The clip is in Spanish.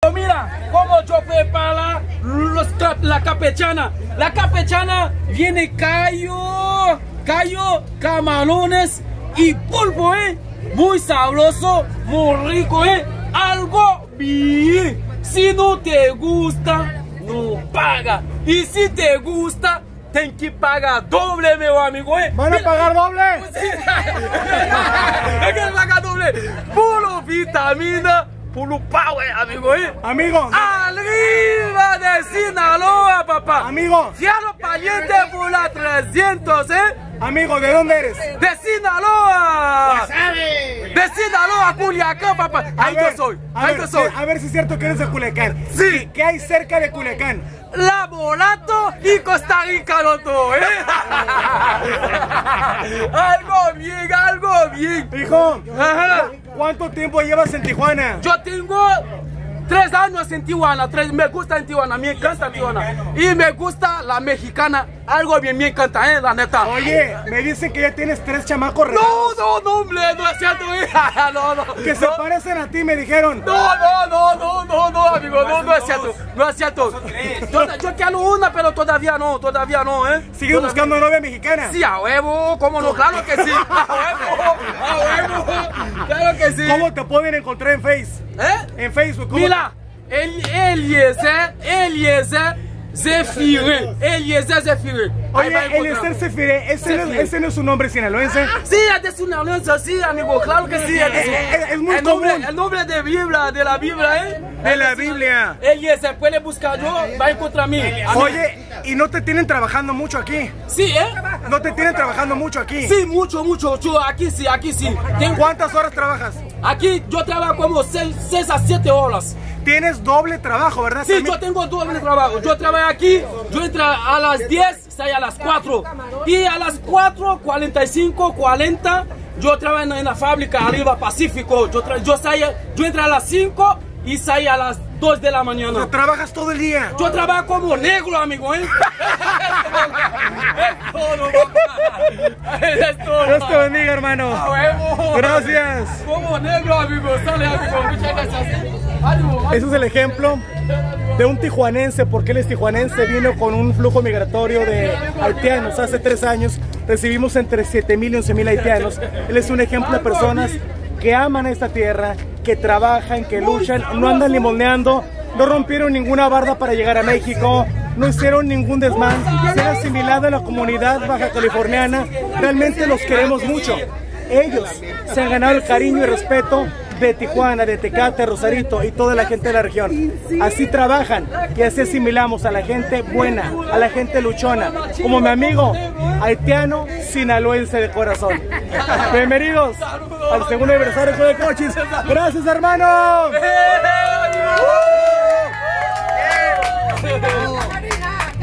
Mira cómo yo preparo la campechana. La campechana viene callo, camarones y pulpo, muy sabroso, muy rico, algo bien. Si no te gusta, no paga. Y si te gusta, ten que pagar doble, mi amigo. ¿Van a pagar doble? Sí. Hay que pagar doble. Puro vitamina, puro power, amigo. Amigo. Arriba de Sinaloa, papá. Amigo. Fierro pariente por la 300, Amigo, ¿de dónde eres? De Sinaloa. De Sinaloa, Culiacán, papá. Ahí yo soy. A ver si es cierto que eres de Culiacán. Sí. ¿Qué hay cerca de Culiacán? Laborato y Costa Rica, loto, algo bien. Hijo, Ajá. ¿cuánto tiempo llevas en Tijuana? Yo tengo 3 años en Tijuana, me gusta en Tijuana, me encanta Tijuana. Y me gusta la mexicana, algo bien me encanta, la neta. Oye, me dicen que ya tienes 3 chamacos regados. No, hombre, no es cierto, no. Que se parecen a ti, me dijeron. No, amigo, no es cierto, no es cierto. Yo quiero una, pero todavía no, ¿Sigues buscando novia mexicana? Sí, a huevo, cómo no, claro que sí, a huevo, claro que sí. ¿Cómo te pueden encontrar en Face? En Facebook, ¿cómo? Mira, Eliezer Zefire. Oye, Eliezer Zefire, ese no es un nombre sinaloense. Sí, es de sinaloense, sí, amigo, claro que sí. Es muy común. El nombre de la Biblia, De la Biblia. Eliezer, puede buscar yo, va a encontrar a mí. Oye, ¿y no te tienen trabajando mucho aquí? Sí, ¿No te tienen trabajando mucho aquí? Sí, mucho, yo aquí sí. ¿Cuántas horas trabajas? Aquí yo trabajo como 6 a 7 horas. Tienes doble trabajo, ¿verdad? Sí, yo tengo doble trabajo. Yo trabajo aquí, yo entro a las 10, salgo a las 4. Y a las 4:45, 40, yo trabajo en la fábrica arriba Pacífico. Yo entro a las 5 y salgo a las 2 de la mañana. ¿Tú trabajas todo el día? Yo trabajo como negro, amigo, Es todo, Dios te bendiga, hermano. Gracias. Como negro, amigo. Sale, amigo. Muchas gracias. Ese es el ejemplo de un tijuanense, porque él es tijuanense, vino con un flujo migratorio de haitianos. Hace 3 años recibimos entre 7,000 y 11,000 haitianos. Él es un ejemplo de personas que aman esta tierra, que trabajan, que luchan, no andan limoneando, no rompieron ninguna barda para llegar a México, no hicieron ningún desmán, se han asimilado a la comunidad baja californiana. Realmente los queremos mucho. Ellos se han ganado el cariño y respeto de Tijuana, de Tecate, Rosarito y toda la gente de la región. Así trabajan y así asimilamos a la gente buena, a la gente luchona, como mi amigo haitiano sinaloense de corazón. Bienvenidos al segundo aniversario de Cochis. Gracias, hermano.